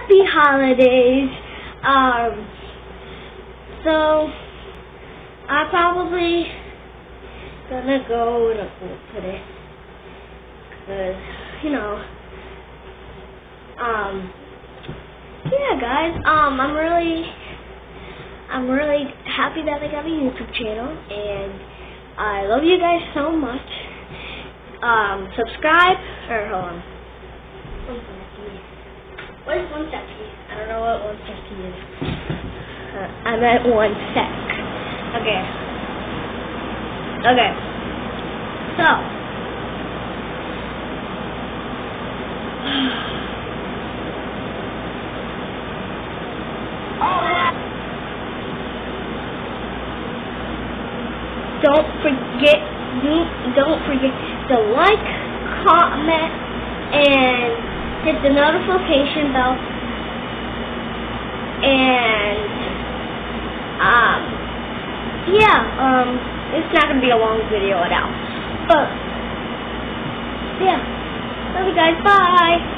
happy holidays. So I'm probably gonna go to put it, cause yeah, guys. I'm really happy that I got a YouTube channel, and I love you guys so much. Subscribe, or hold on. What is 1 sec? I don't know what 1 sec is. I meant 1 sec. Okay. So. Don't forget to like, comment, and hit the notification bell. And it's not gonna be a long video at all. But yeah, love you guys. Bye.